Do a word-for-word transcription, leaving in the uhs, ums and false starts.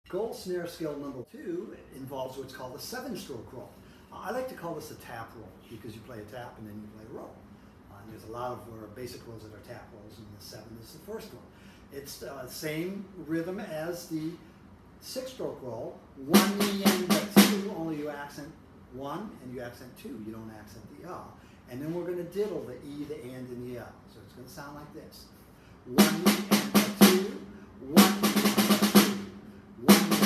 Gold snare skill number two involves what's called a seven-stroke roll. Uh, I like to call this a tap roll because you play a tap and then you play a roll. Uh, and there's a lot of uh, basic rolls that are tap rolls, and the seven is the first one. It's the uh, same rhythm as the six-stroke roll. One knee and the two, only you accent one and you accent two. You don't accent the ah. And then we're going to diddle the e, the and, and the l. So it's going to sound like this: one knee and the two, one knee and the two, one knee